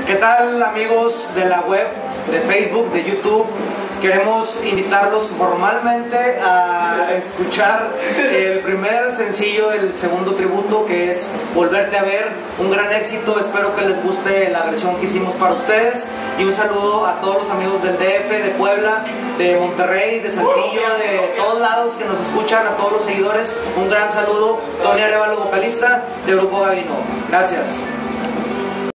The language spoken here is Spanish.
¿Qué tal, amigos de la web, de Facebook, de YouTube? Queremos invitarlos formalmente a escuchar el primer sencillo del segundo tributo, que es Volverte a Ver, un gran éxito. Espero que les guste la versión que hicimos para ustedes, y un saludo a todos los amigos del DF, de Puebla, de Monterrey, de Saltillo, de todos lados que nos escuchan, a todos los seguidores. Un gran saludo. Tony Arevalo, vocalista de Grupo Gabino. Gracias.